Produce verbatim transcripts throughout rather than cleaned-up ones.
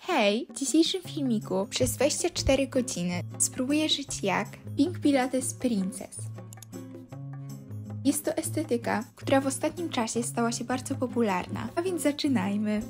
Hej! W dzisiejszym filmiku przez dwadzieścia cztery godziny spróbuję żyć jak Pink Pilates Princess. Jest to estetyka, która w ostatnim czasie stała się bardzo popularna, a więc zaczynajmy!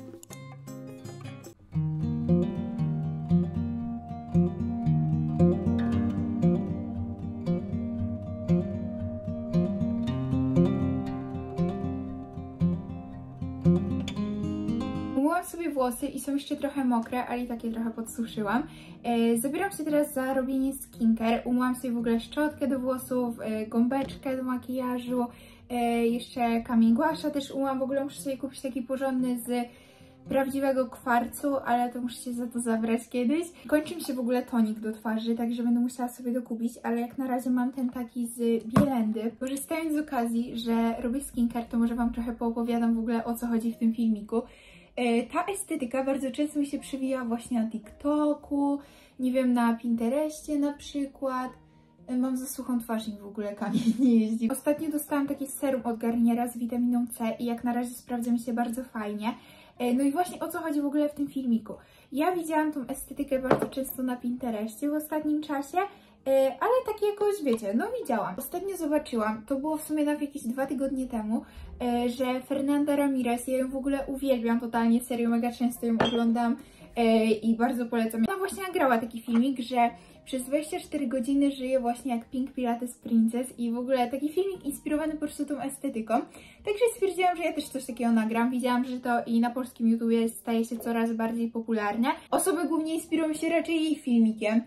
Umyłam sobie włosy i są jeszcze trochę mokre, ale i takie trochę podsuszyłam. E, zabieram się teraz za robienie skincare. Umyłam sobie w ogóle szczotkę do włosów, e, gąbeczkę do makijażu, e, jeszcze kamień guasza też umyłam. W ogóle muszę sobie kupić taki porządny z prawdziwego kwarcu, ale to muszę się za to zabrać kiedyś. Kończy mi się w ogóle tonik do twarzy, także będę musiała sobie dokupić, ale jak na razie mam ten taki z Bielendy. Korzystając z okazji, że robię skincare, to może Wam trochę poopowiadam w ogóle, o co chodzi w tym filmiku. Ta estetyka bardzo często mi się przewija właśnie na TikToku, nie wiem, na Pinterestie na przykład. Mam za suchą twarz i w ogóle kamień nie jeździ. Ostatnio dostałam takie serum od Garniera z witaminą C i jak na razie sprawdza mi się bardzo fajnie. No i właśnie o co chodzi w ogóle w tym filmiku. Ja widziałam tą estetykę bardzo często na Pinterestie w ostatnim czasie, ale tak jakoś, wiecie, no widziałam. Ostatnio zobaczyłam, to było w sumie nawet jakieś dwa tygodnie temu, że Fernanda Ramirez, ja ją w ogóle uwielbiam totalnie, serio, mega często ją oglądam i bardzo polecam. Ona właśnie nagrała taki filmik, że przez dwadzieścia cztery godziny żyje właśnie jak Pink Pilates Princess i w ogóle taki filmik inspirowany po prostu tą estetyką. Także stwierdziłam, że ja też coś takiego nagram. Widziałam, że to i na polskim YouTubie staje się coraz bardziej popularne. Osoby głównie inspirują się raczej jej filmikiem.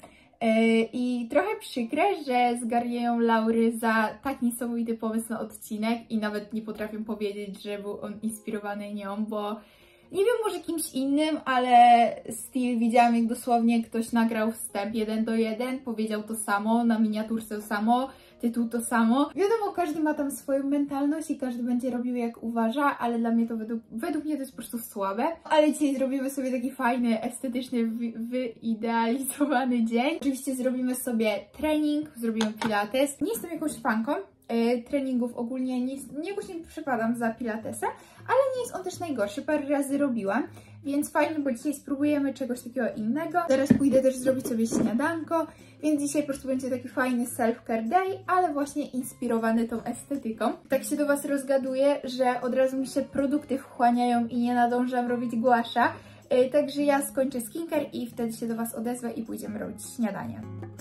I trochę przykre, że zgarniają laury za tak niesamowity pomysł na odcinek i nawet nie potrafię powiedzieć, że był on inspirowany nią, bo nie wiem, może kimś innym, ale styl widziałam, jak dosłownie ktoś nagrał wstęp jeden do jeden, powiedział to samo, na miniaturce to samo, tytuł to samo. Wiadomo, każdy ma tam swoją mentalność i każdy będzie robił jak uważa, ale dla mnie to według, według mnie to jest po prostu słabe. Ale dzisiaj zrobimy sobie taki fajny, estetyczny, wyidealizowany dzień. Oczywiście zrobimy sobie trening, zrobimy pilates. Nie jestem jakąś fanką treningów ogólnie, nie, nie, jakoś nie przepadam za pilatesem, ale nie jest on też najgorszy, parę razy robiłam, więc fajnie, bo dzisiaj spróbujemy czegoś takiego innego. Teraz pójdę też zrobić sobie śniadanko, więc dzisiaj po prostu będzie taki fajny self-care day, ale właśnie inspirowany tą estetyką. Tak się do Was rozgaduję, że od razu mi się produkty wchłaniają i nie nadążam robić głasza, także ja skończę skincare i wtedy się do Was odezwę i pójdziemy robić śniadanie.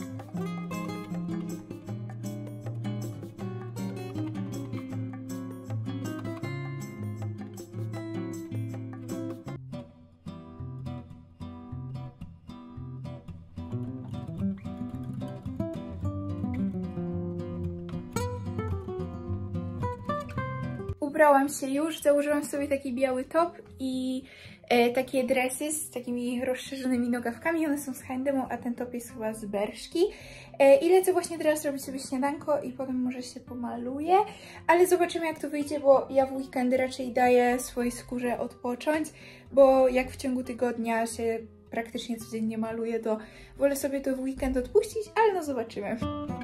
Ubrałam się już, założyłam sobie taki biały top i e, takie dresy z takimi rozszerzonymi nogawkami. One są z H and M, a ten top jest chyba z Berszki. E, I lecę właśnie teraz robić sobie śniadanko i potem może się pomaluję. Ale zobaczymy, jak to wyjdzie, bo ja w weekendy raczej daję swojej skórze odpocząć, bo jak w ciągu tygodnia się praktycznie codziennie maluję, to wolę sobie to w weekend odpuścić, ale no zobaczymy.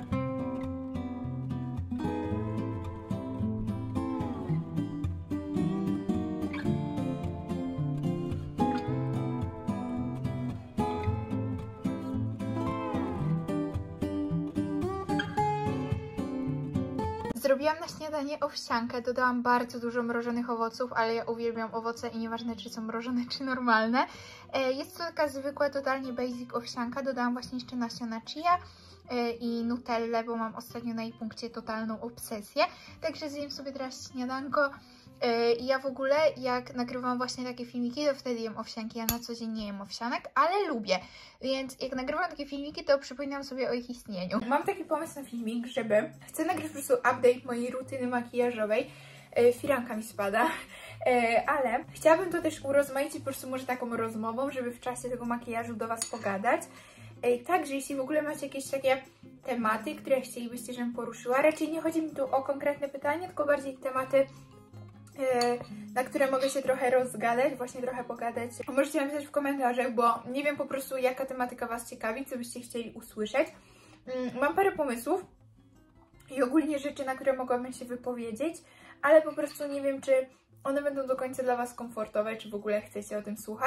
Zrobiłam na śniadanie owsiankę, dodałam bardzo dużo mrożonych owoców, ale ja uwielbiam owoce i nieważne, czy są mrożone, czy normalne. Jest to taka zwykła, totalnie basic owsianka, dodałam właśnie jeszcze nasiona chia i nutellę, bo mam ostatnio na jej punkcie totalną obsesję. Także zjem sobie teraz śniadanko. I ja w ogóle, jak nagrywam właśnie takie filmiki, to wtedy jem owsianki. Ja na co dzień nie jem owsianek, ale lubię. Więc jak nagrywam takie filmiki, to przypominam sobie o ich istnieniu. Mam taki pomysł na filmik, żeby... Chcę nagrać po prostu update mojej rutyny makijażowej. Firanka mi spada. Ale chciałabym to też urozmaicić po prostu może taką rozmową, żeby w czasie tego makijażu do Was pogadać. Także jeśli w ogóle macie jakieś takie tematy, które chcielibyście, żebym poruszyła, raczej nie chodzi mi tu o konkretne pytanie, tylko bardziej tematy, na które mogę się trochę rozgadać, właśnie trochę pogadać. Możecie napisać w komentarzach, bo nie wiem po prostu, jaka tematyka Was ciekawi, co byście chcieli usłyszeć. Mam parę pomysłów i ogólnie rzeczy, na które mogłabym się wypowiedzieć, ale po prostu nie wiem, czy one będą do końca dla Was komfortowe, czy w ogóle chcecie o tym słuchać.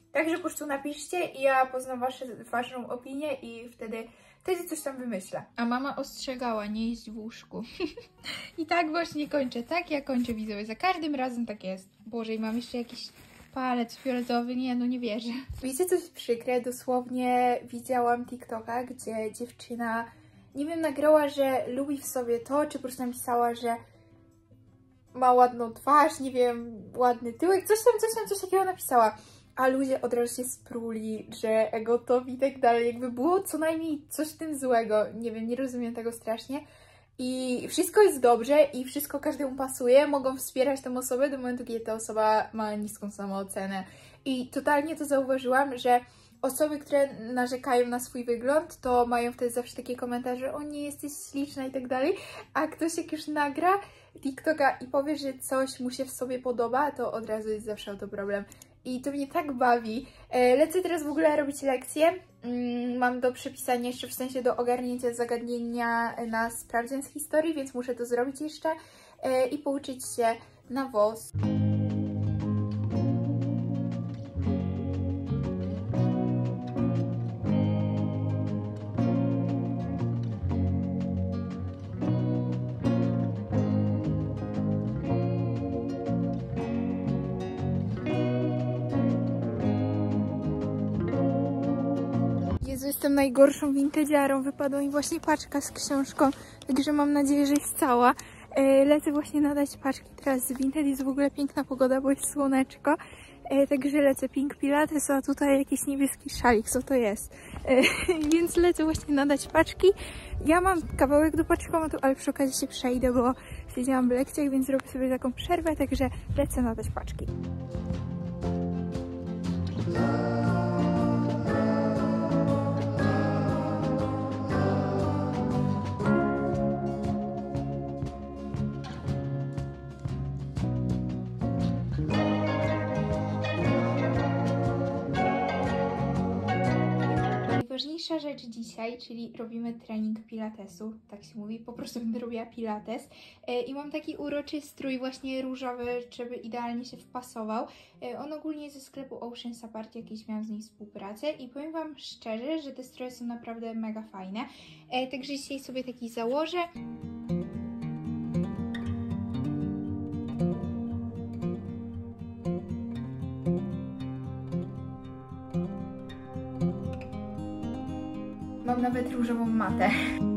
Także po prostu napiszcie i ja poznam wasze, waszą opinię i wtedy, wtedy coś tam wymyślę. A mama ostrzegała, nie jeść w łóżku. I tak właśnie kończę, tak ja kończę, widzowie. Za każdym razem tak jest. Boże, i mam jeszcze jakiś palec fioletowy, nie, no nie wierzę. Wiecie coś przykre? Dosłownie widziałam TikToka, gdzie dziewczyna, nie wiem, nagrała, że lubi w sobie to, czy po prostu napisała, że ma ładną twarz, nie wiem, ładny tyłek, coś tam, coś tam, coś takiego napisała. A ludzie od razu się spruli, że gotowi i tak dalej. Jakby było co najmniej coś w tym złego. Nie wiem, nie rozumiem tego strasznie. I wszystko jest dobrze i wszystko każdemu pasuje. Mogą wspierać tę osobę do momentu, kiedy ta osoba ma niską samoocenę. I totalnie to zauważyłam, że osoby, które narzekają na swój wygląd, to mają wtedy zawsze takie komentarze: o nie, jesteś śliczna i tak dalej. A ktoś jak już nagra TikToka i powie, że coś mu się w sobie podoba, to od razu jest zawsze o to problem. I to mnie tak bawi. Lecę teraz w ogóle robić lekcje. Mam do przepisania jeszcze, w sensie do ogarnięcia zagadnienia na sprawdzian z historii, więc muszę to zrobić jeszcze i pouczyć się na W O S. Jezu, jestem najgorszą vintage'arą. Wypadła mi właśnie paczka z książką, także mam nadzieję, że jest cała. E, lecę właśnie nadać paczki teraz z Vinted. Jest w ogóle piękna pogoda, bo jest słoneczko. E, także lecę Pink Pilates, a tutaj jakiś niebieski szalik, co to jest. E, więc lecę właśnie nadać paczki. Ja mam kawałek do paczkomatu, ale przy okazji się przejdę, bo siedziałam w lekcjach, więc zrobię sobie taką przerwę, także lecę nadać paczki. Najważniejsza rzecz dzisiaj, czyli robimy trening pilatesu, tak się mówi, po prostu będę robiła pilates i mam taki uroczy strój właśnie różowy, żeby idealnie się wpasował. On ogólnie jest ze sklepu Ocean Sapart, jakieś miałam z nim współpracę i powiem wam szczerze, że te stroje są naprawdę mega fajne, także dzisiaj sobie taki założę. Mam nawet różową matę.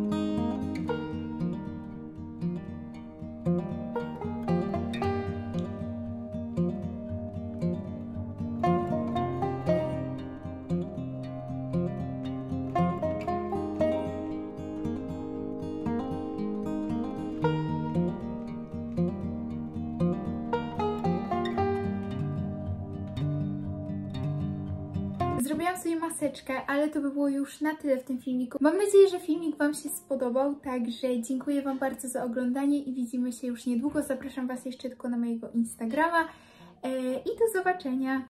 Zrobiłam sobie maseczkę, ale to by było już na tyle w tym filmiku. Mam nadzieję, że filmik wam się spodobał, także dziękuję wam bardzo za oglądanie i widzimy się już niedługo. Zapraszam was jeszcze tylko na mojego Instagrama i do zobaczenia.